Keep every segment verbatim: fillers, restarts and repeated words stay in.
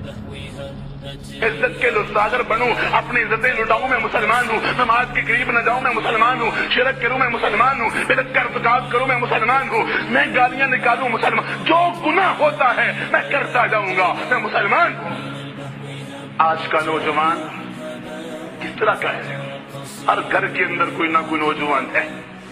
عزت کے لطاگر بنوں، اپنی عزتیں لٹاؤں میں مسلمان ہوں، نماز کے قریب نہ جاؤں میں مسلمان ہوں، شرک کروں میں مسلمان ہوں، بدعت کا ارتکاب کروں میں مسلمان ہوں، میں گالیاں نکالوں مسلمان، جو گناہ ہوتا ہے میں کرتا جاؤں گا، میں مسلمان ہوں۔ آج کا نوجوان کس طرح کا ہے؟ ہر گھر کے اندر کوئی نہ کوئی نوجوان ہے،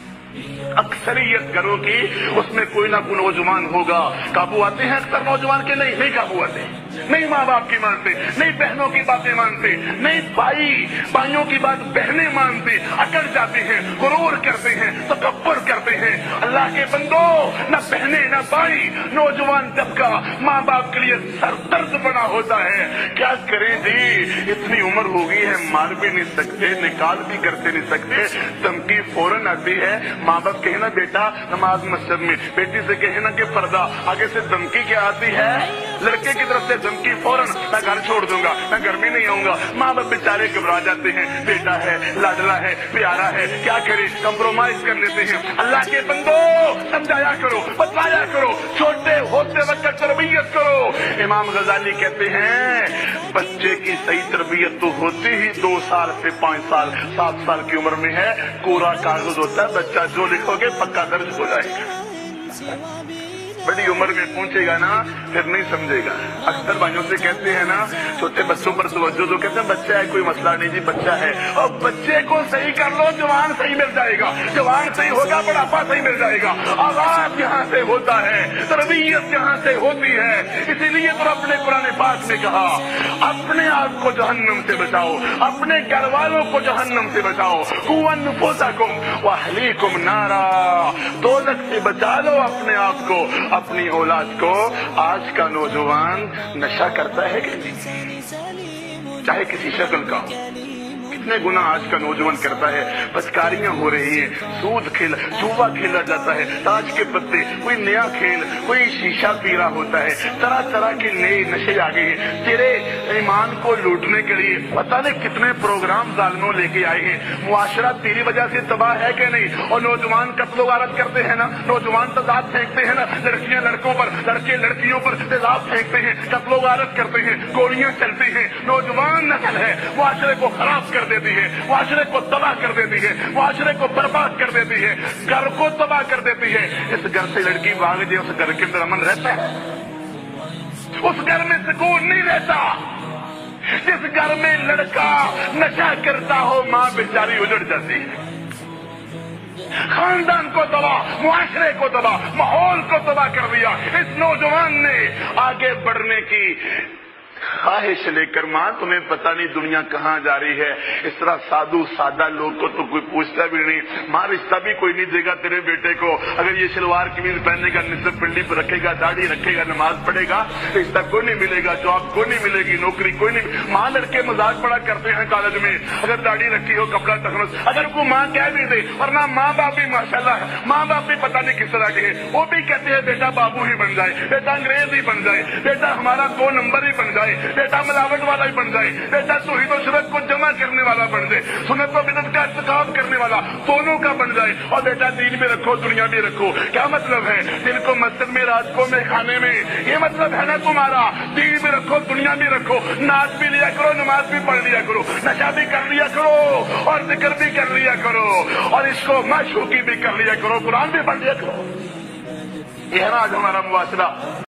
اکثریت گھروں کی اس میں کوئی نہ کوئی نوجوان ہوگا۔ قابو آتے ہیں اکثر نوجوان کے؟ نہیں، نہیں قابو آتے، نہیں ماں باپ کی مانتے، نہیں بہنوں کی باتیں مانتے، نہیں بھائی بھائیوں کی بات بہنیں مانتے، اکڑ جاتے ہیں، غرور کرتے ہیں، تکبر کرتے ہیں۔ اللہ کے بندو، نہ بہنیں نہ بھائی، نوجوان طبقہ ماں باپ کے لیے سر درد بنا ہوتا ہے۔ کیا کریں جی، اتنی عمر ہو گئی ہے، مار بھی نہیں سکتے، نکال بھی کرتے نہیں سکتے، دھمکی فوراً آتی ہے۔ ماں باپ کہے نا بیٹا نماز مسجد میں، بیٹی سے کہے نا کہ پردہ، آگے سے دھمکی کیا آتی ہے؟ لڑکے کی طرف سے دھمکی فوراً، میں گھر چھوڑ دوں گا، میں گھر میں نہیں آؤں گا۔ ماں باپ بیچارے گھبرا جاتے ہیں، بیٹا ہے، لاڈلا ہے، پیارا ہے، کیا کرے، کمپرومائز کر لیتے ہیں۔ اللہ کے بندو، سمجھایا کرو، بتایا کرو، چھوٹے ہوتے وقت تربیت کرو۔ امام غزالی کہتے ہیں بچے کی صحیح تربیت تو ہوتی ہی دو سال سے پانچ سال سات سال کی عمر میں ہے۔ کوڑا کاغذ ہوتا ہے، بچہ جو لکھو گے پکا درج ہو جائے گا۔ بڑی عمر میں پہنچے گا نا پھر نہیں سمجھے گا۔ اکثر بھائیوں سے کہتے ہیں نا چھوٹے بچوں پر توجہ دو، کہتے ہیں بچہ ہے کوئی مسئلہ نہیں جی، بچہ ہے، اور بچے کو صحیح کر لو جوان صحیح مل جائے گا، جوان صحیح ہوگا بڑھاپا صحیح مل جائے گا۔ آغاز یہاں سے ہوتا ہے، تربیت یہاں سے ہوتی ہے۔ اسی لیے تو رب نے قرآن پاک میں کہا اپنے آپ کو جہنم سے بچاؤ، اپنے گھر والوں کو جہنم سے بچاؤ، قوا انفسکم واہلیکم نارا، دوزخ سے بچا لو اپنے آپ کو، اپنی اولاد کو۔ آج کا نوجوان نشہ کرتا ہے کہ نہیں؟ چاہے کسی شکل کا ہو۔ کتنے گناہ آج کا نوجوان کرتا ہے، بدکاریاں ہو رہی ہیں، سود کھیلا، جوا کھیلا جاتا ہے، تاش کے پتے، کوئی نیا کھیل، کوئی شیشہ پی رہا ہوتا ہے، طرح طرح کے نئے نشے آ گئے ہیں۔ تیرے ایمان کو لوٹنے کے لیے پتہ نہیں کتنے پروگرام ظالموں لے کے آئے ہیں۔ معاشرہ تیری وجہ سے تباہ ہے کہ نہیں؟ اور نوجوان قتل و غارت کرتے ہیں نا، نوجوان تضاد پھینکتے ہیں نا، لڑکیاں لڑکوں پر، لڑکے لڑکیوں پر تیزاب پھینکتے ہیں، قتل و غارت کرتے ہیں، گولیاں چلتی ہیں۔ نوجوان نسل ہے، معاشرے کو خراب کر دیتی ہے، معاشرے کو تباہ کر دیتی ہے، معاشرے کو برباد کر دیتی ہے، گھر کو تباہ کر دیتی ہے۔ اس گھر سے لڑکی بھاگ جائے، اس گھر کے اندر امن رہتا ہے؟ اس گھر میں سکون نہیں رہتا۔ جس گھر میں لڑکا نشہ کرتا ہو، ماں بیچاری اجڑ جاتی ہے، خاندان کو تباہ، معاشرے کو تباہ، ماحول کو تباہ کر دیا۔ اس نوجوان نے آگے بڑھنے کی خواہش لے کر، ماں تمہیں پتہ نہیں دنیا کہاں جا رہی ہے، اس طرح سادھو سادہ لوگ کو تو کوئی پوچھتا بھی نہیں، ماں رشتہ بھی کوئی نہیں دے گا تیرے بیٹے کو، اگر یہ شلوار قمیض پہنے گا، نصف پنڈی پر رکھے گا، داڑھی رکھے گا، نماز پڑھے گا، رشتہ کوئی نہیں ملے گا، جاب کوئی نہیں ملے گی، نوکری کوئی نہیں۔ ماں لڑکے مذاق بڑا کرتے ہیں کالج میں، اگر داڑھی رکھی ہو، کپڑا تخنس، اگر کوئی ماں کہہ بھی دے، ورنہ ماں باپ بھی ماشاءاللہ ہے، ماں باپ بھی پتہ نہیں کس طرح کے ہیں، وہ بھی کہتے ہیں بیٹا بابو ہی بن جائے، بیٹا انگریز ہی بن جائے، بیٹا ہمارا دو نمبر ہی بن جائے، بیٹا ملاوٹ والا ہی بن جائے، بیٹا توحید و شرک کو جمع کرنے والا بن جائے، سنت و بدعت کا ارتکاب کرنے والا دونوں کا بن جائے، اور بیٹا دین بھی رکھو دنیا بھی رکھو۔ کیا مطلب ہے؟ دن کو مسجد میں، رات کو میں کھانے میں، یہ مطلب ہے نا تمہارا؟ دین بھی رکھو دنیا بھی رکھو، ناچ بھی لیا کرو، نماز بھی پڑھ لیا کرو، نشہ بھی کر لیا کرو، اور ذکر بھی کر لیا کرو، اور اس کو معشوقی بھی کر لیا کرو، قرآن بھی پڑھ لیا کرو۔ یہ ہے نا آج ہمارا معاشرہ۔